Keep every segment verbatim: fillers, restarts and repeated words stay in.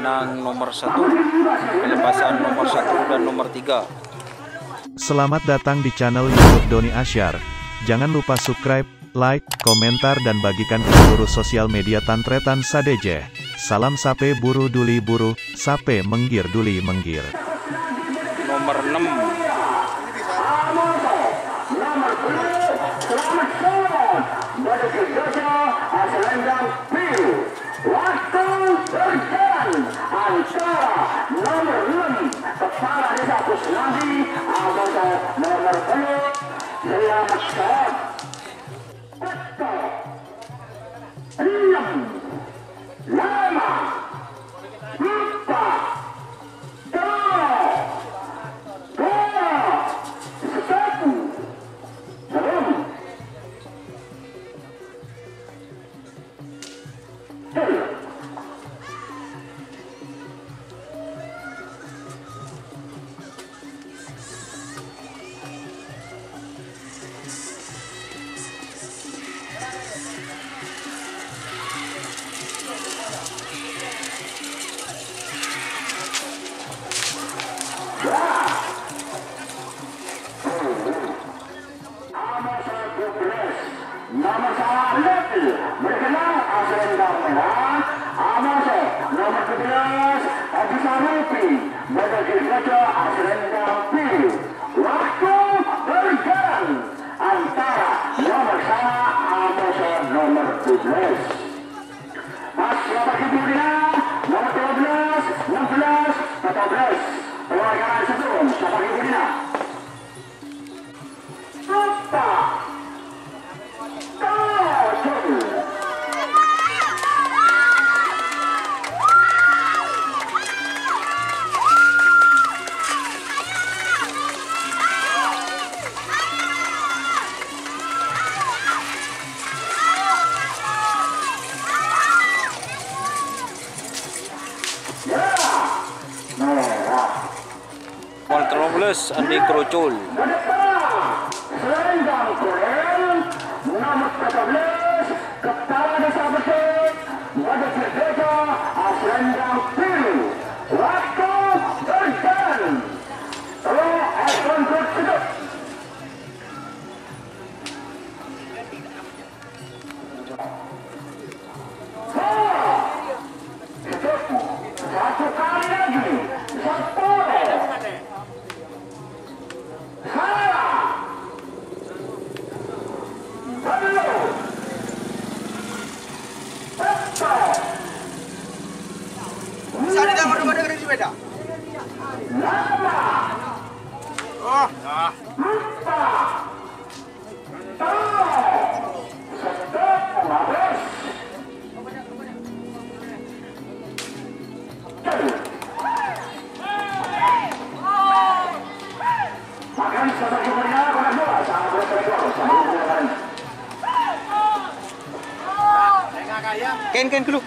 menang nomor satu, pelepasan nomor satu dan nomor tiga. Selamat datang di channel YouTube Doni Asyar. Jangan lupa subscribe, like, komentar dan bagikan ke seluruh sosial media Tantretan Sadeje. Salam sape buru duli buru, sape menggir duli menggir. Nomor enam. Waktu berjalan antara nomor enam Kepala Desa Kusnadi atau nomor tujuh Selamat Syarab enam lima empat dua dua satu belum. Nomor satu berkenal Asrendang Merah, Amose nomor sebelas Abisa Rupi berdaki saja Asrendang Biru. Waktu berjalan antara nomor sama Amose nomor tujuh belas. Mas Bagi Budina nomor dua belas, enam belas, empat belas. Penghargaan sebelum Bagi Budina. Apa? Nomor lima belas Andi Kerucul. Selendang Koren nomor empat belas Kepala Desa Besut berdaki saja Asrendang Biru. Waktu berjalan oleh Asron Sedut. Satu kali lagi sepuluh salah belum betul Bisa di dalam rumah dengan sepeda. lama Oh, nah. empat dua satu habis. Makan satu kinerja pada dua sangat bersekor sama dengan Ken Ken dulu.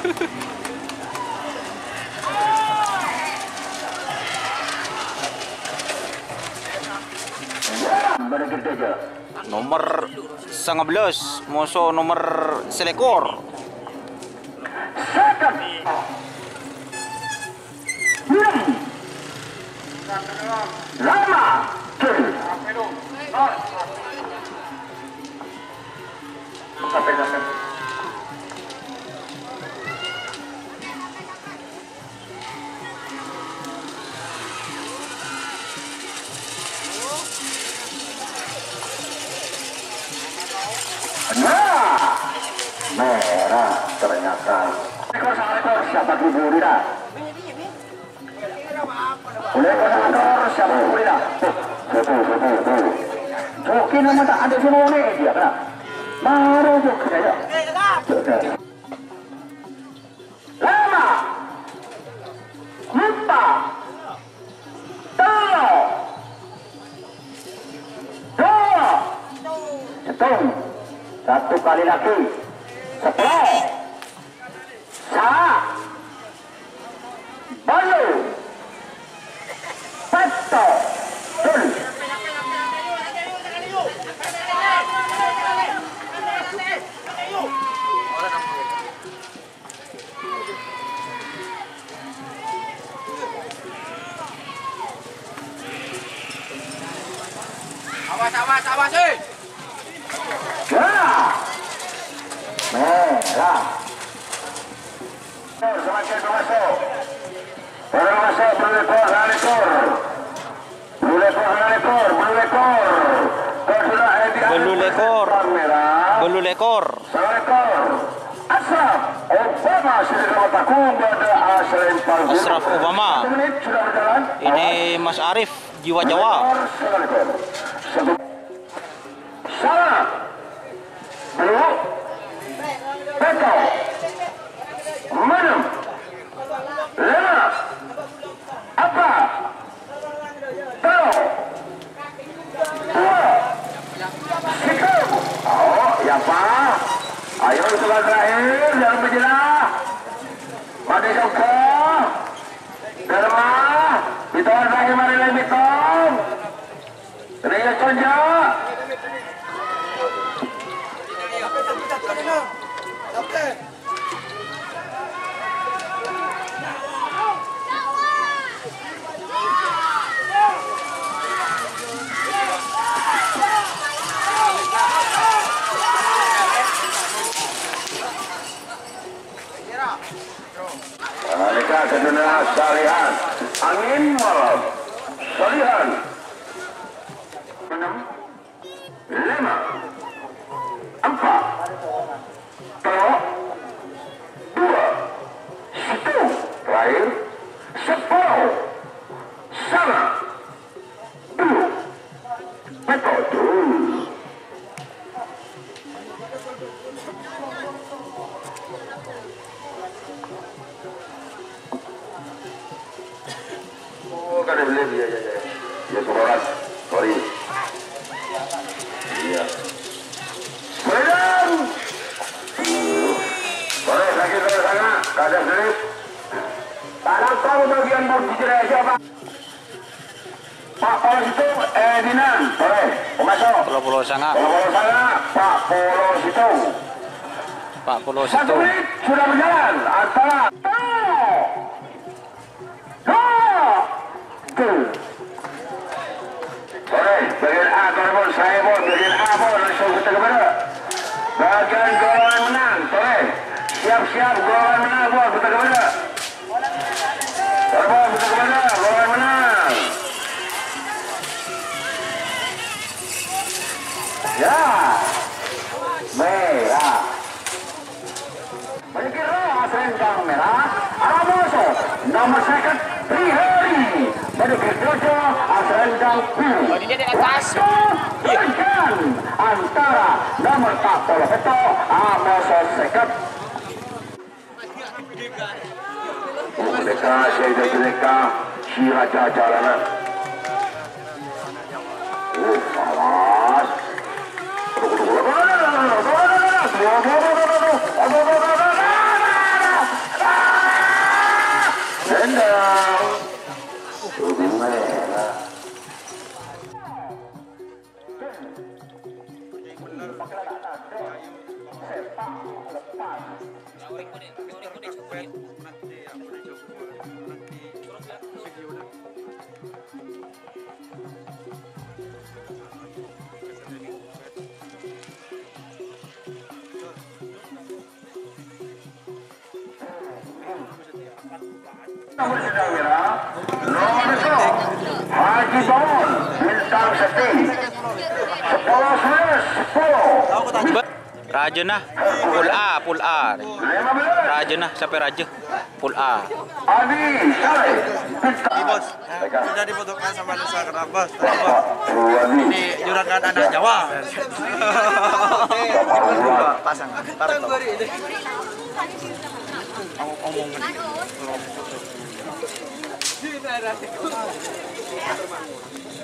berdaki saja Nomor sembilan belas Moso nomor selekor. second enam lama tujuh sampai sampai nah merah ternyata ekor sama ekor siapa kubur tidak oleh ekor siapa kubur tidak betul betul betul joki nama tak ada semua ini dia kena baru joki saja lama empat dua dua hitung satu kali lagi sepuluh salah bayu betul tulis awas, awas, eh. Ya. Merah. Semakin masuk. Orang masuk berlekor, berlekor. Berlekor, berlekor, berlekor. Belu lekor. Belu lekor. Lekor. Asraf Obama sudah bertakung pada Asraf Palguna. Asraf Obama. Menit sudah berjalan. Ini Mas Arif jiwa Jawa. Salah. Belum. Betul. Enam. Lima. Apa? Tahu. Dua. Tiga. Oh, ya Pak. Ayo setelah terakhir jangan berjelah. Mati Joko. Derma. Bitoan terakhir mari lagi Tom. Raya Conja. Oke. Mereka kedua salihan angin malam salihan enam lima empat telok dua satu terakhir sepuluh sama dua betul. Kan dia beli ya ya ya. Ya seorang. Sorry. Iya. Medan. Boleh lagi ke sana. Kada selip. Tanam tahu bagian bodi jerai siapa? Pak Polos itu eh Dinan. Boleh. Masuk. Pulau-pulau sana. Pulau sana. Pak Polos itu. Pak Pulau Satu situ. menit sudah berjalan antara. Boleh, bagian A korban saya pun, bagian A pun langsung kita kepada bagian golongan menang, boleh siap-siap golongan menang pun kita kepada korban kita kepada golongan menang ya merah berkira selendang merah Aramoso nomor second Trihari Medikir Jojo selendang biru Berikan antara nomor empat puluh satu Aramoso second Mereka Syaidah Mereka Syiraja Jalanan Oh awas Sendang lebih merah nomor sedang merah nomor itu Haji Bawon bintang seti sepuluh sebelas sepuluh Rajana Pul A, Pul A. lima belas Rajana sampai Raja. Pul A. Adi Saleh bintang Bos, sudah dibutuhkan sama Nusa Kenabas. Bapak Ruwadi Ini juragan anak Jawa. Bapak Ruwadi Pasang. Omong-omong.